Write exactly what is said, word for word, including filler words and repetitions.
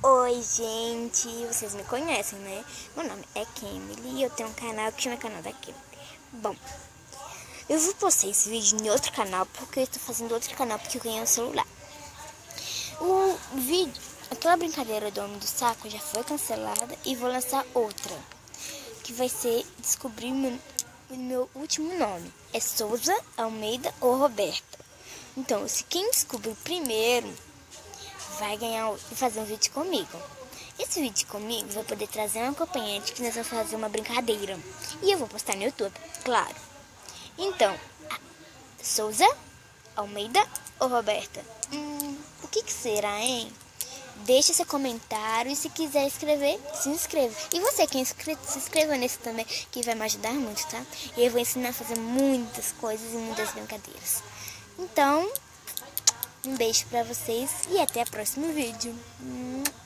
Oi, gente, vocês me conhecem, né? Meu nome é Kemily e eu tenho um canal que chama Canal da Kemily. Bom, eu vou postar esse vídeo em outro canal porque eu estou fazendo outro canal porque eu ganhei um celular. O vídeo, aquela brincadeira do Homem do Saco já foi cancelada e vou lançar outra, que vai ser descobrir meu, o meu último nome. É Souza, Almeida ou Roberta. Então, se quem descobrir primeiro vai ganhar e fazer um vídeo comigo. Esse vídeo comigo vai poder trazer um acompanhante que nós vamos fazer uma brincadeira. E eu vou postar no YouTube, claro. Então, Souza, Almeida ou Roberta? Hum, o que, que será, hein? Deixa seu comentário e se quiser escrever, se inscreva. E você que é inscrito, se inscreva nesse também, que vai me ajudar muito, tá? E eu vou ensinar a fazer muitas coisas e muitas brincadeiras. Então, um beijo pra vocês e até o próximo vídeo.